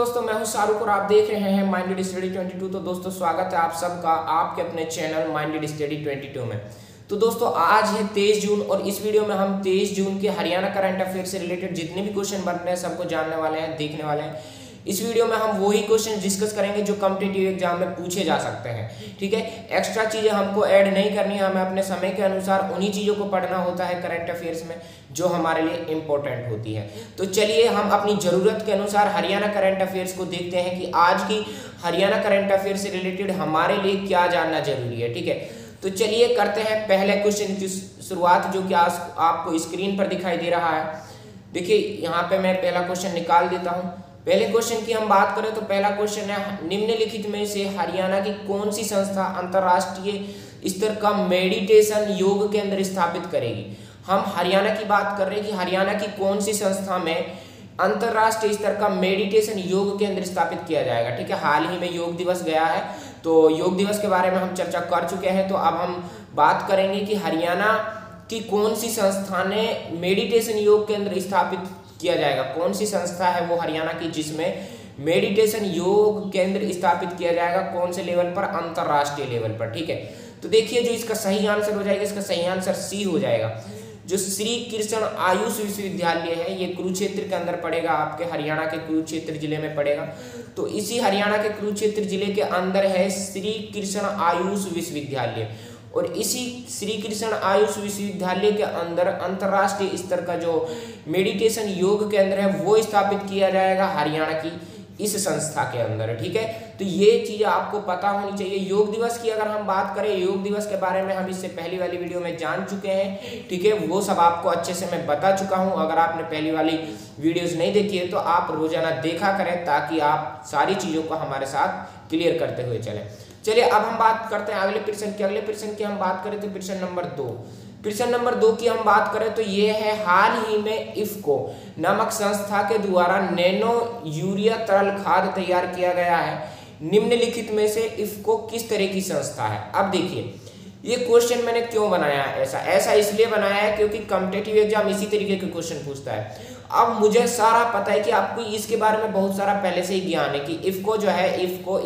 दोस्तों मैं हूं शाहरुख और आप देख रहे हैं माइंडेड स्टडी 22। तो दोस्तों स्वागत है आप सबका आपके अपने चैनल माइंडेड स्टडी 22 में। तो दोस्तों आज है 23 जून और इस वीडियो में हम 23 जून के हरियाणा करंट अफेयर से रिलेटेड जितने भी क्वेश्चन बन रहे हैं सबको जानने वाले हैं, देखने वाले हैं। इस वीडियो में हम वही क्वेश्चन डिस्कस करेंगे जो कॉम्पिटिटिव एग्जाम में पूछे जा सकते हैं। ठीक है, एक्स्ट्रा चीजें हमको ऐड नहीं करनी है, हमें अपने समय के अनुसार उन्हीं चीजों को पढ़ना होता है करंट अफेयर्स में जो हमारे लिए इंपॉर्टेंट होती है। तो चलिए हम अपनी जरूरत के अनुसार हरियाणा करंट अफेयर्स को देखते हैं कि आज की हरियाणा करंट अफेयर से रिलेटेड हमारे लिए क्या जानना जरूरी है। ठीक है, तो चलिए करते हैं पहले क्वेश्चन की शुरुआत, जो कि आज आपको स्क्रीन पर दिखाई दे रहा है। देखिए यहाँ पे मैं पहला क्वेश्चन निकाल देता हूँ। पहले क्वेश्चन की हम बात करें तो पहला क्वेश्चन है, निम्नलिखित में से हरियाणा की कौन सी संस्था अंतरराष्ट्रीय स्तर का मेडिटेशन योग केंद्र स्थापित करेगी। हम हरियाणा की बात कर रहे हैं कि हरियाणा की कौन सी संस्था में अंतरराष्ट्रीय स्तर का मेडिटेशन योग केंद्र स्थापित किया जाएगा। ठीक है, हाल ही में योग दिवस गया है, तो योग दिवस के बारे में हम चर्चा कर चुके हैं। तो अब हम बात करेंगे कि हरियाणा की कौन सी संस्था ने मेडिटेशन योग केंद्र स्थापित किया जाएगा। कौन सी संस्था है वो हरियाणा की जिसमें मेडिटेशन योग केंद्र स्थापित किया जाएगा, कौन से लेवल पर, अंतरराष्ट्रीय लेवल पर। ठीक है, तो देखिए जो इसका सही आंसर हो जाएगा, इसका सही आंसर सी हो जाएगा। जो श्री कृष्ण आयुष विश्वविद्यालय है ये कुरुक्षेत्र के अंदर पड़ेगा, आपके हरियाणा के कुरुक्षेत्र जिले में पड़ेगा। तो इसी हरियाणा के कुरुक्षेत्र जिले के अंदर है श्री कृष्ण आयुष विश्वविद्यालय, और इसी श्री कृष्ण आयुष विश्वविद्यालय के अंदर अंतरराष्ट्रीय स्तर का जो मेडिटेशन योग केंद्र है वो स्थापित किया जाएगा हरियाणा की इस संस्था के अंदर। ठीक है, तो ये चीज आपको पता होनी चाहिए। योग दिवस की अगर हम बात करें, योग दिवस के बारे में हम इससे पहली वाली वीडियो में जान चुके हैं। ठीक है, वो सब आपको अच्छे से मैं बता चुका हूं। अगर आपने पहली वाली वीडियोस नहीं देखी है तो आप रोजाना देखा करें ताकि आप सारी चीजों को हमारे साथ क्लियर करते हुए चलें। चलिए अब हम बात करते हैं अगले प्रश्न की। अगले प्रश्न की हम बात करें तो प्रश्न नंबर 2। प्रश्न नंबर 2 की हम बात करें तो ये है, हाल ही में इफ्को नामक संस्था के द्वारा नैनो यूरिया तरल खाद तैयार किया गया है। निम्नलिखित में से इफ्को किस तरह की संस्था है। अब देखिए ये क्वेश्चन मैंने क्यों बनाया है, ऐसा इसलिए बनाया है क्योंकि कॉम्पिटिटिव एग्जाम इसी तरीके के क्वेश्चन पूछता है। अब मुझे सारा पता है कि आपको इसके बारे में बहुत सारा पहले से ही ज्ञान है कि इफ्को जो है,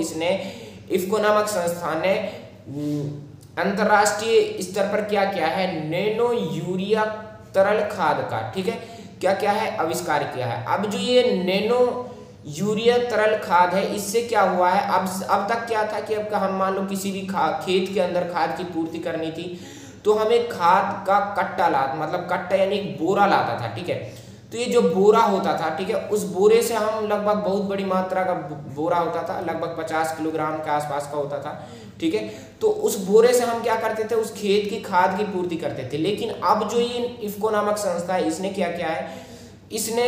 इफ्को नामक संस्था ने अंतरराष्ट्रीय स्तर पर क्या किया है, नैनो यूरिया तरल खाद का, ठीक है, क्या क्या है, आविष्कार किया है। अब जो ये नैनो यूरिया तरल खाद है, इससे क्या हुआ है, अब तक क्या था कि अब हम मान लो किसी भी खेत के अंदर खाद की पूर्ति करनी थी तो हमें खाद का कट्टा मतलब कट्टा यानी एक बोरा लाता था। ठीक है, तो ये जो बोरा होता था, ठीक है, उस बोरे से हम लगभग बहुत बड़ी मात्रा का बोरा होता था, लगभग 50 किलोग्राम के आसपास का होता था। ठीक है, तो उस बोरे से हम क्या करते थे, उस खेत की खाद की पूर्ति करते थे। लेकिन अब जो ये इफ्को नामक संस्था है, इसने क्या किया है, इसने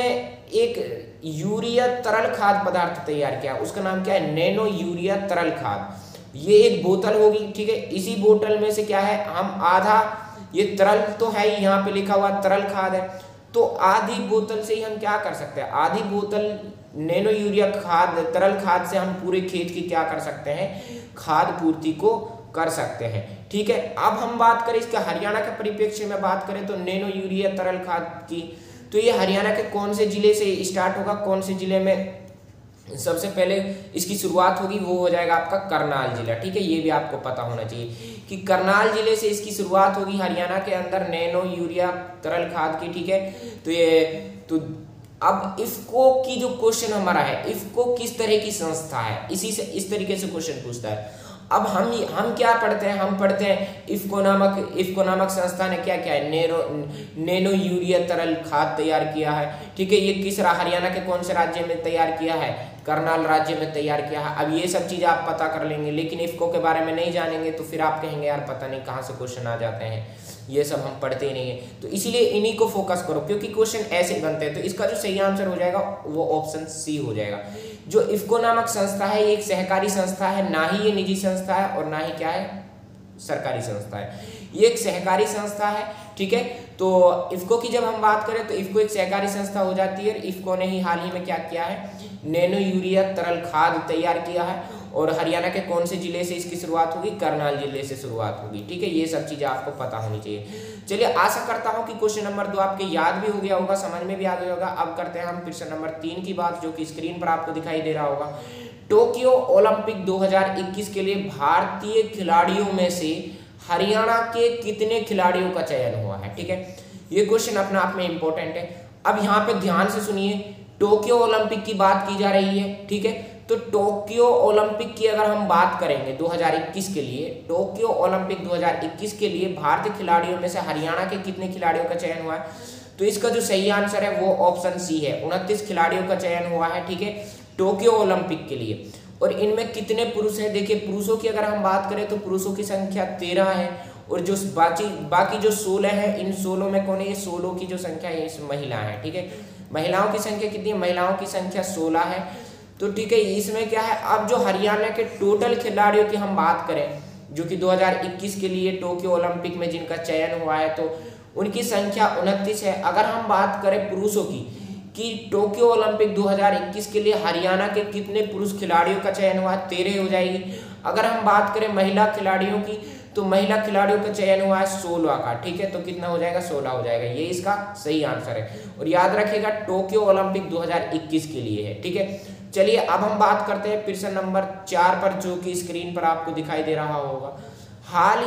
एक यूरिया तरल खाद पदार्थ तैयार किया। उसका नाम क्या है, नैनो यूरिया तरल खाद। ये एक बोतल होगी। ठीक है, इसी बोतल में से क्या है, हम आधा, ये तरल तो है ही, यहाँ पे लिखा हुआ तरल खाद है, तो आधी बोतल से ही हम क्या कर सकते हैं, आधी बोतल नैनो यूरिया खाद तरल खाद से हम पूरे खेत की क्या कर सकते हैं, खाद पूर्ति को कर सकते हैं। ठीक है, अब हम बात करें इसके हरियाणा के परिप्रेक्ष्य में बात करें तो नैनो यूरिया तरल खाद की, तो ये हरियाणा के कौन से जिले से स्टार्ट होगा, कौन से जिले में सबसे पहले इसकी शुरुआत होगी, वो हो जाएगा आपका करनाल जिला। ठीक है, ये भी आपको पता होना चाहिए कि करनाल जिले से इसकी शुरुआत होगी हरियाणा के अंदर नैनो यूरिया तरल खाद की। ठीक है, तो अब इफ्को की जो क्वेश्चन हमारा है, इफ्को किस तरह की संस्था है, इसी से इस तरीके से क्वेश्चन पूछता है। अब हम क्या पढ़ते हैं, हम पढ़ते हैं इफ्को नामक संस्था ने क्या किया है, नैनो यूरिया तरल खाद तैयार किया है। ठीक है, ये किस हरियाणा के कौन से राज्य में तैयार किया है, करनाल राज्य में तैयार किया है। अब ये सब चीजें आप पता कर लेंगे, लेकिन इफ्को के बारे में नहीं जानेंगे तो फिर आप कहेंगे यार पता नहीं कहाँ से क्वेश्चन आ जाते हैं, ये सब हम पढ़ते ही नहीं है। तो इसीलिए इन्हीं को फोकस करो क्योंकि क्वेश्चन ऐसे बनते हैं। तो इसका जो सही आंसर हो जाएगा वो ऑप्शन सी हो जाएगा। जो इफ्को नामक संस्था है ये एक सहकारी संस्था है, ना ही ये निजी संस्था है और ना ही क्या है, सरकारी संस्था है, ये एक सहकारी संस्था है। ठीक है, तो इफ्को की जब हम बात करें तो इफ्को एक सहकारी संस्था हो जाती है। इफ्को ने ही हाल ही में क्या किया है, नैनो यूरिया तरल खाद तैयार किया है। और हरियाणा के कौन से जिले से इसकी शुरुआत होगी, करनाल जिले से शुरुआत होगी। ठीक है, ये सब चीजें आपको पता होनी चाहिए। चलिए, आशा करता हूं कि क्वेश्चन नंबर 2 आपके याद भी हो गया होगा, समझ में भी आ गया होगा। अब करते हैं हम क्वेश्चन नंबर 3 की बात, जो कि स्क्रीन पर आपको दिखाई दे रहा होगा। टोक्यो ओलंपिक 2021 के लिए भारतीय खिलाड़ियों में से हरियाणा के कितने खिलाड़ियों का चयन हुआ है। ठीक है, ये क्वेश्चन अपने आप में इंपॉर्टेंट है। अब यहाँ पे ध्यान से सुनिए, टोक्यो ओलंपिक की बात की जा रही है। ठीक है, तो टोक्यो ओलंपिक की अगर हम बात करेंगे 2021 के लिए, टोक्यो ओलंपिक 2021 के लिए भारतीय खिलाड़ियों में से हरियाणा के कितने खिलाड़ियों का चयन हुआ है, तो इसका जो सही आंसर है वो ऑप्शन सी है, 29 खिलाड़ियों का चयन हुआ है। ठीक है, टोक्यो ओलंपिक के लिए। और इनमें कितने पुरुष हैं, देखिए पुरुषों की अगर हम बात करें तो पुरुषों की संख्या 13 है, और जो बाकी जो 16 है, इन 16 में कौन है, ये 16 की जो संख्या है इस महिला है। ठीक है, महिलाओं की संख्या कितनी है, महिलाओं की संख्या 16 है। तो ठीक है, इसमें क्या है, अब जो हरियाणा के टोटल खिलाड़ियों की हम बात करें, जो कि 2021 के लिए टोक्यो ओलंपिक में जिनका चयन हुआ है, तो उनकी संख्या 29 है। अगर हम बात करें पुरुषों की कि टोक्यो ओलंपिक 2021 के लिए हरियाणा के कितने पुरुष खिलाड़ियों का चयन हुआ, 13 हो जाएगी। अगर हम बात करें महिला खिलाड़ियों की, तो महिला खिलाड़ियों का चयन हुआ है 16 का। ठीक है, तो कितना हो जाएगा, 16 हो जाएगा, ये इसका सही आंसर है। और याद रखिएगा, टोक्यो ओलंपिक 2021 के लिए है। ठीक है, चलिए अब हम बात करते हैं प्रश्न नंबर 4 पर, जो कि स्क्रीन पर आपको दिखाई दे रहा होगा। हाल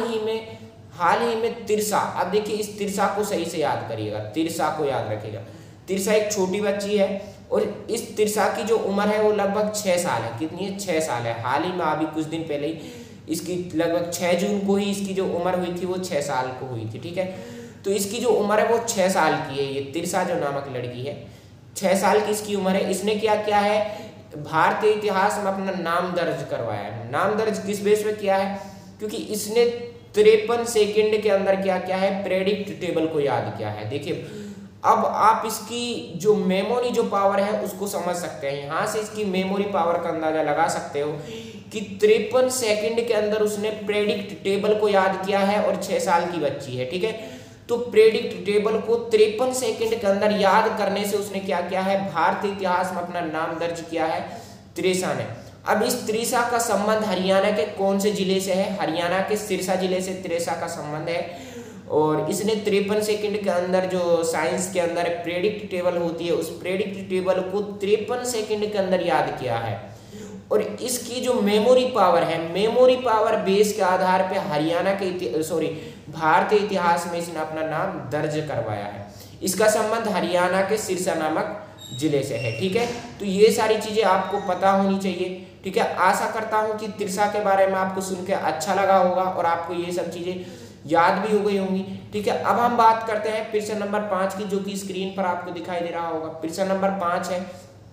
ही में तिरसा, अब देखिए इस तिरसा को सही से याद करिएगा, तिरसा को याद रखिएगा। तिरसा एक छोटी बच्ची है, और इस तिरसा की जो उम्र है वो लगभग 6 साल है। कितनी है, 6 साल है। हाल ही में अभी कुछ दिन पहले ही इसकी लगभग 6 जून को ही इसकी जो उम्र हुई थी वो 6 साल को हुई थी। ठीक है, तो इसकी जो उम्र है वो 6 साल की है। ये तिरसा जो नामक लड़की है, 6 साल की इसकी उम्र है। इसने क्या किया है, भारतीय इतिहास में अपना नाम दर्ज करवाया है। नाम दर्ज किस बेस पे किया है, क्योंकि इसने 53 सेकंड के अंदर क्या किया है, प्रेडिक्ट टेबल को याद किया है। देखिए, अब आप इसकी जो मेमोरी जो पावर है उसको समझ सकते हैं। यहाँ से इसकी मेमोरी पावर का अंदाजा लगा सकते हो कि 53 सेकंड के अंदर उसने प्रेडिक्ट टेबल को याद किया है, और 6 साल की बच्ची है। ठीक है, तो प्रेडिक्ट टेबल को 53 सेकंड के अंदर याद करने से उसने क्या किया है, भारतीय इतिहास में अपना नाम दर्ज किया है, तिरसा ने। अब इस तिरसा का संबंध हरियाणा के कौन से जिले से है, हरियाणा के सिरसा जिले से तिरसा का संबंध है। और इसने 53 सेकंड के अंदर, जो साइंस के अंदर प्रेडिक्ट टेबल होती है, उस प्रेडिक्ट टेबल को 53 सेकंड के अंदर याद किया है। और इसकी जो मेमोरी पावर है, मेमोरी पावर बेस के आधार पे हरियाणा के भारतीय इतिहास में इसने अपना नाम दर्ज करवाया है। इसका संबंध हरियाणा के सिरसा नामक जिले से है। ठीक है, तो ये सारी चीजें आपको पता होनी चाहिए। ठीक है, आशा करता हूं कि तिरसा के बारे में आपको सुन के अच्छा लगा होगा और आपको ये सब चीजें याद भी हो गई होंगी। ठीक है, अब हम बात करते हैं प्रश्न नंबर 5 की, जो कि स्क्रीन पर आपको दिखाई दे रहा होगा। प्रश्न नंबर 5 है,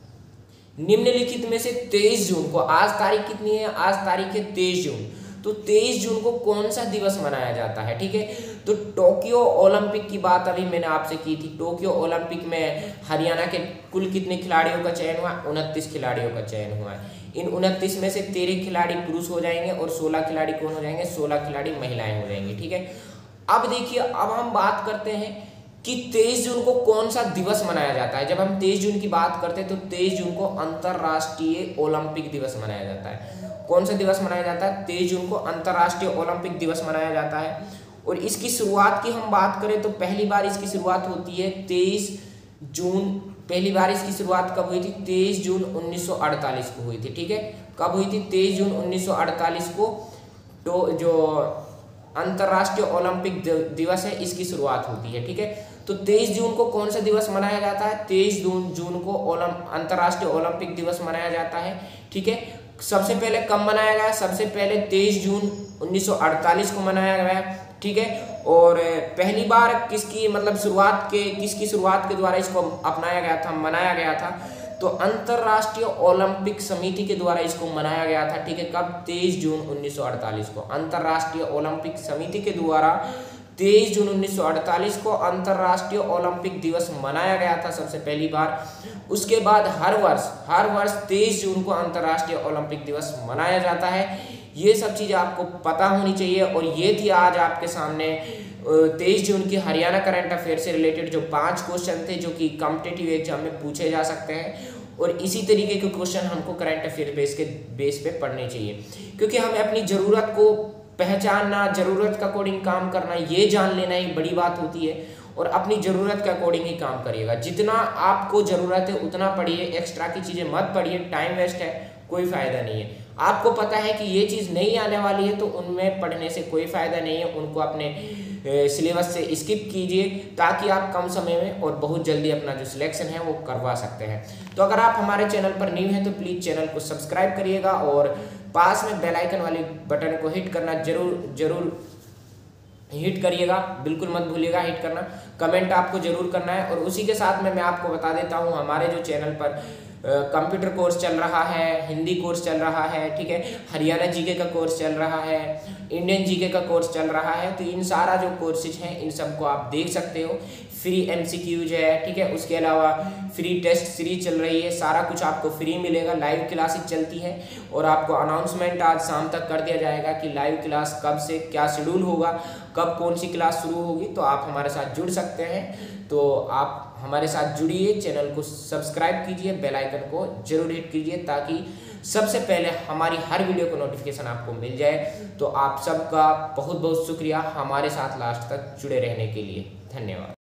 निम्नलिखित में से 23 जून को, आज तारीख कितनी है, आज तारीख है 23 जून, तो 23 जून को कौन सा दिवस मनाया जाता है। ठीक है, तो टोक्यो ओलंपिक की बात अभी मैंने आपसे की थी। टोक्यो ओलंपिक में हरियाणा के कुल कितने खिलाड़ियों का चयन हुआ, 29 खिलाड़ियों का चयन हुआ है। इन 29 में से 13 खिलाड़ी पुरुष हो जाएंगे, और 16 खिलाड़ी कौन हो जाएंगे, 16 खिलाड़ी महिलाएं हो जाएंगी। ठीक है, अब देखिए, अब हम बात करते हैं कि 23 जून को कौन सा दिवस मनाया जाता है। जब हम 23 जून की बात करते हैं तो 23 जून को अंतर्राष्ट्रीय ओलंपिक दिवस मनाया जाता है। कौन सा दिवस मनाया जाता है, 23 जून को अंतर्राष्ट्रीय ओलंपिक दिवस मनाया जाता है। और इसकी शुरुआत की हम बात करें तो पहली बार इसकी शुरुआत होती है 23 जून। पहली बार इसकी शुरुआत कब हुई थी, 23 जून 1948 को हुई थी। ठीक है, कब हुई थी, 23 जून 1948 को। तो जो अंतर्राष्ट्रीय ओलंपिक दिवस है, इसकी शुरुआत होती है। ठीक है, तो 23 जून को कौन सा दिवस मनाया जाता है, 23 जून को अंतर्राष्ट्रीय ओलंपिक दिवस मनाया जाता है। ठीक है, सबसे पहले कब मनाया गया, सबसे पहले 23 जून 1948 को मनाया गया। ठीक है, और पहली बार किसकी शुरुआत के द्वारा इसको अपनाया गया था, मनाया गया था, तो अंतर्राष्ट्रीय ओलंपिक समिति के द्वारा इसको मनाया गया था। ठीक है, कब, 23 जून 1948 को अंतर्राष्ट्रीय ओलंपिक समिति के द्वारा 23 जून 1948 को अंतर्राष्ट्रीय ओलंपिक दिवस मनाया गया था सबसे पहली बार। उसके बाद हर वर्ष 23 जून को अंतर्राष्ट्रीय ओलंपिक दिवस मनाया जाता है। ये सब चीज़ें आपको पता होनी चाहिए। और ये थी आज आपके सामने 23 जून की हरियाणा करंट अफेयर से रिलेटेड जो 5 क्वेश्चन थे जो कि कॉम्पिटिटिव एग्जाम में पूछे जा सकते हैं, और इसी तरीके के क्वेश्चन हमको करंट अफेयर बेस पे पढ़ने चाहिए, क्योंकि हमें अपनी ज़रूरत को पहचानना, ज़रूरत के अकॉर्डिंग काम करना, ये जान लेना ही बड़ी बात होती है। और अपनी ज़रूरत के अकॉर्डिंग ही काम करिएगा, जितना आपको ज़रूरत है उतना पढ़िए, एक्स्ट्रा की चीज़ें मत पढ़िए, टाइम वेस्ट है, कोई फ़ायदा नहीं है। आपको पता है कि ये चीज़ नहीं आने वाली है तो उनमें पढ़ने से कोई फ़ायदा नहीं है, उनको अपने सिलेबस से स्किप कीजिए, ताकि आप कम समय में और बहुत जल्दी अपना जो सिलेक्शन है वो करवा सकते हैं। तो अगर आप हमारे चैनल पर न्यू हैं तो प्लीज़ चैनल को सब्सक्राइब करिएगा और पास में बेल आइकन वाले बटन को हिट करना जरूर हिट करिएगा, बिल्कुल मत भूलिएगा हिट करना। कमेंट आपको जरूर करना है। और उसी के साथ में मैं आपको बता देता हूँ, हमारे जो चैनल पर कंप्यूटर कोर्स चल रहा है, हिंदी कोर्स चल रहा है, ठीक है, हरियाणा जीके का कोर्स चल रहा है, इंडियन जीके का कोर्स चल रहा है। तो इन सारा जो कोर्सेज हैं इन सबको आप देख सकते हो। फ्री MCQs है, ठीक है, उसके अलावा फ्री टेस्ट सीरीज चल रही है, सारा कुछ आपको फ्री मिलेगा। लाइव क्लासेस चलती है और आपको अनाउंसमेंट आज शाम तक कर दिया जाएगा कि लाइव क्लास कब से क्या शेड्यूल होगा, कब कौन सी क्लास शुरू होगी। तो आप हमारे साथ जुड़ सकते हैं, तो आप हमारे साथ जुड़िए, चैनल को सब्सक्राइब कीजिए, बेल आइकन को जरूर हिट कीजिए, ताकि सबसे पहले हमारी हर वीडियो को नोटिफिकेशन आपको मिल जाए। तो आप सबका बहुत बहुत शुक्रिया हमारे साथ लास्ट तक जुड़े रहने के लिए। धन्यवाद।